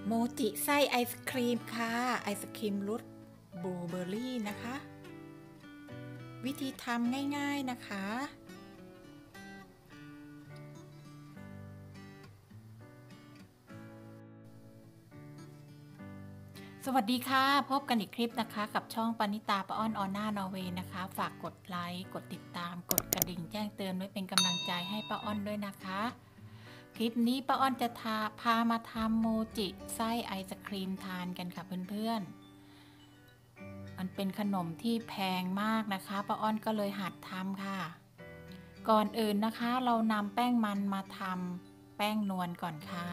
โมจิไส้ไอศครีมค่ะไอศครีมรสบลูเบอร์รี่นะคะวิธีทำง่ายๆนะคะสวัสดีค่ะพบกันอีกคลิปนะคะกับช่องปณิตาป้าอ้อนออน่านอร์เวย์นะคะฝากกดไลค์กดติดตามกดกระดิ่งแจ้งเตือนไว้เป็นกำลังใจให้ป้าอ้อนด้วยนะคะคลิปนี้ป้าอ้อนจะพามาทำโมจิไส้ไอศครีมทานกันค่ะเพื่อนๆมันเป็นขนมที่แพงมากนะคะป้าอ้อนก็เลยหัดทำค่ะก่อนอื่นนะคะเรานำแป้งมันมาทำแป้งนวลก่อนค่ะ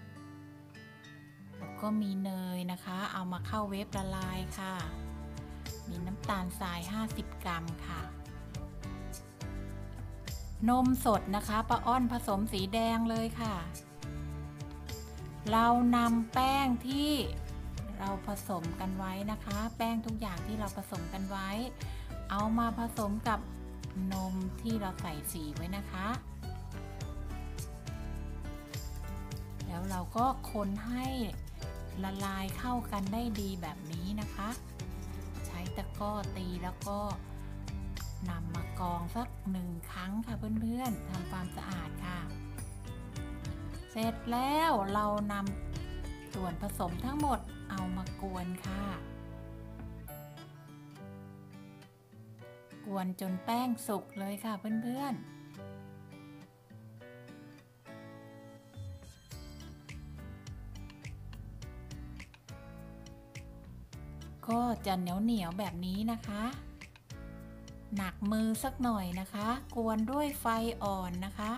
แล้วก็มีเนยนะคะเอามาเข้าเวฟละลายค่ะมีน้ำตาลทราย50 กรัมค่ะนมสดนะคะป้าอ้อนผสมสีแดงเลยค่ะเรานำแป้งที่เราผสมกันไว้นะคะแป้งทุกอย่างที่เราผสมกันไว้เอามาผสมกับนมที่เราใส่สีไว้นะคะแล้วเราก็คนให้ละลายเข้ากันได้ดีแบบนี้นะคะใช้ตะกร้อตีแล้วก็นำมากรองสัก1 ครั้งค่ะเพื่อนๆทำความสะอาดค่ะเสร็จแล้วเรานำส่วนผสมทั้งหมดเอามากวนค่ะกวนจนแป้งสุกเลยค่ะเพื่อนๆก็จะเหนียวแบบนี้นะคะหนักมือสักหน่อยนะคะกวนด้วยไฟอ่อนนะคะ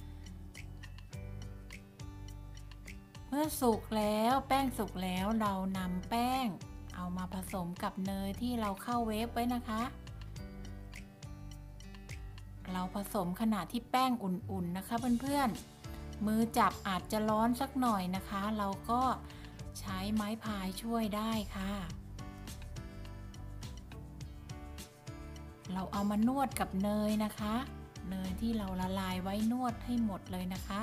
เมื่อสุกแล้วแป้งสุกแล้วเรานำแป้งเอามาผสมกับเนยที่เราเข้าเวฟไว้นะคะเราผสมขณะที่แป้งอุ่นๆนะคะเพื่อนๆมือจับอาจจะร้อนสักหน่อยนะคะเราก็ใช้ไม้พายช่วยได้ค่ะเราเอามานวดกับเนยนะคะเนยที่เราละลายไว้นวดให้หมดเลยนะคะ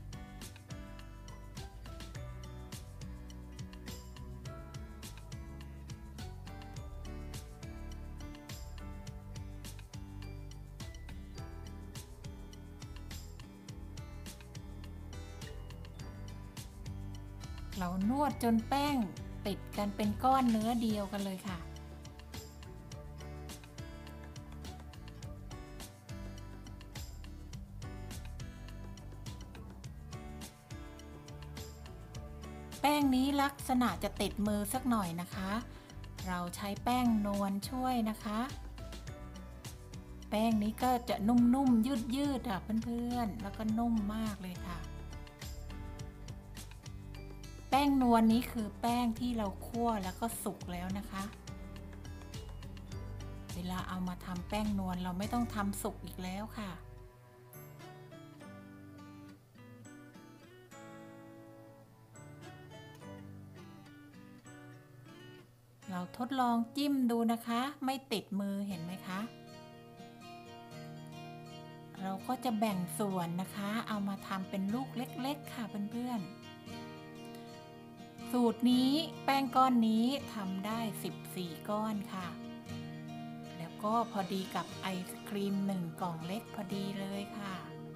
เรานวดจนแป้งติดกันเป็นก้อนเนื้อเดียวกันเลยค่ะแป้งนี้ลักษณะจะติดมือสักหน่อยนะคะเราใช้แป้งนวลช่วยนะคะแป้งนี้ก็จะนุ่มๆยืดๆค่ะเพื่อนๆแล้วก็นุ่มมากเลยค่ะแป้งนวลนี้คือแป้งที่เราคั่วแล้วก็สุกแล้วนะคะเวลาเอามาทำแป้งนวลเราไม่ต้องทำสุกอีกแล้วค่ะเราทดลองจิ้มดูนะคะไม่ติดมือเห็นไหมคะเราก็จะแบ่งส่วนนะคะเอามาทำเป็นลูกเล็กๆค่ะเพื่อนๆสูตรนี้แป้งก้อนนี้ทำได้14 ก้อนค่ะแล้วก็พอดีกับไอศครีม1 กล่องเล็กพอดีเลยค่ะ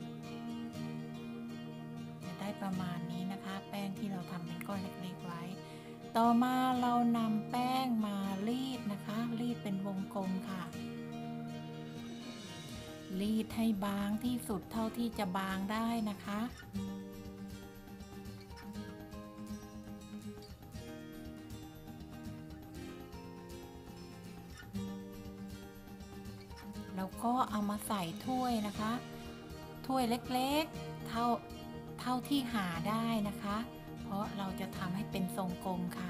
จะได้ประมาณนี้นะคะแป้งที่เราทำเป็นก้อนเล็กๆไว้ต่อมาเรานำแป้งมารีดนะคะรีดเป็นวงกลมค่ะรีดให้บางที่สุดเท่าที่จะบางได้นะคะแล้วก็เอามาใส่ถ้วยนะคะถ้วยเล็กๆเท่าที่หาได้นะคะเพราะเราจะทำให้เป็นทรงกลมค่ะ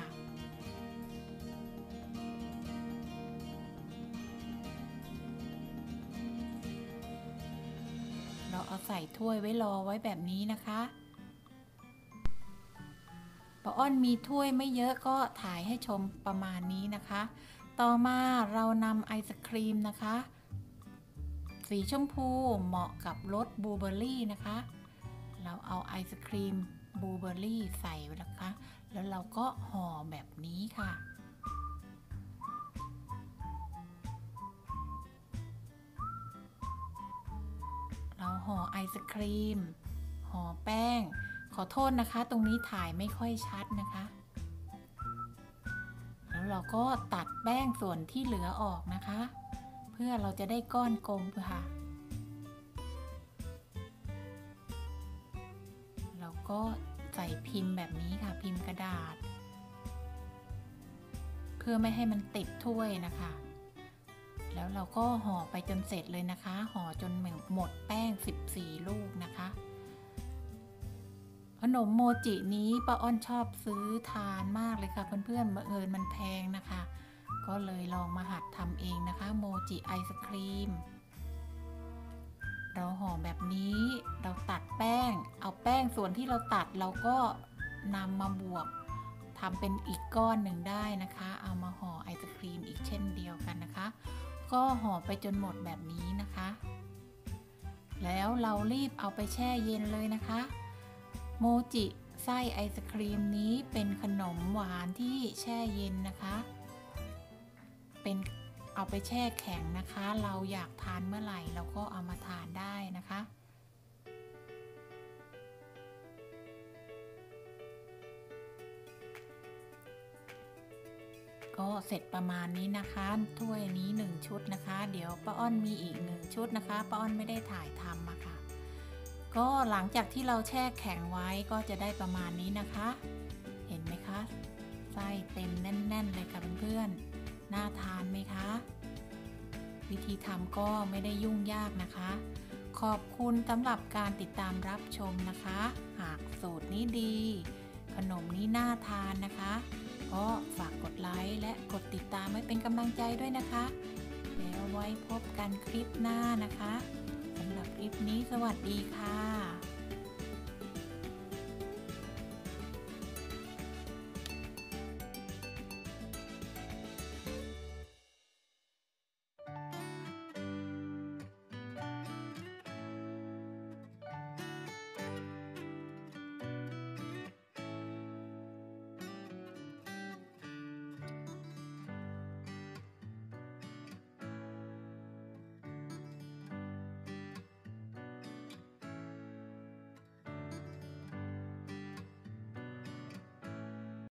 เราเอาใส่ถ้วยไว้รอไว้แบบนี้นะคะป้าอ้อนมีถ้วยไม่เยอะก็ถ่ายให้ชมประมาณนี้นะคะต่อมาเรานำไอศครีมนะคะสีชมพูเหมาะกับรสบลูเบอร์รี่นะคะเราเอาไอศครีมบลูเบอร์รี่ใส่นะคะแล้วเราก็ห่อแบบนี้ค่ะเราห่อไอศครีมห่อแป้งขอโทษนะคะตรงนี้ถ่ายไม่ค่อยชัดนะคะแล้วเราก็ตัดแป้งส่วนที่เหลือออกนะคะเพื่อเราจะได้ก้อนกลมค่ะเราก็ใส่พิมพ์แบบนี้ค่ะพิมพ์กระดาษเพื่อไม่ให้มันติดถ้วยนะคะแล้วเราก็ห่อไปจนเสร็จเลยนะคะห่อจนหมดแป้ง14ลูกนะคะขนมโมจินี้ป้าอ้อนชอบซื้อทานมากเลยค่ะเพื่อนๆบังเอิญมันแพงนะคะก็เลยลองมาหัดทำเองนะคะโมจิไอศครีมเราห่อแบบนี้เราตัดแป้งเอาแป้งส่วนที่เราตัดเราก็นำมาบวกทำเป็นอีกก้อนหนึ่งได้นะคะเอามาห่อไอศครีมอีกเช่นเดียวกันนะคะก็ห่อไปจนหมดแบบนี้นะคะแล้วเรารีบเอาไปแช่เย็นเลยนะคะโมจิไส้ไอศครีมนี้เป็นขนมหวานที่แช่เย็นนะคะเป็นเอาไปแช่แข็งนะคะเราอยากทานเมื่อไหร่เราก็เอามาทานได้นะคะก็เสร็จประมาณนี้นะคะถ้วยนี้1ชุดนะคะเดี๋ยวป้าอ้อนมีอีก1ชุดนะคะป้าอ้อนไม่ได้ถ่ายทำมาค่ะก็หลังจากที่เราแช่แข็งไว้ก็จะได้ประมาณนี้นะคะเห็นไหมคะไส้เต็มแน่นๆเลยค่ะเพื่อนๆน่าทานไหมคะวิธีทำก็ไม่ได้ยุ่งยากนะคะขอบคุณสำหรับการติดตามรับชมนะคะหากสูตรนี้ดีขนมนี้น่าทานนะคะก็ฝากกดไลค์และกดติดตามไว้เป็นกำลังใจด้วยนะคะแล้วไว้พบกันคลิปหน้านะคะสำหรับคลิปนี้สวัสดีค่ะ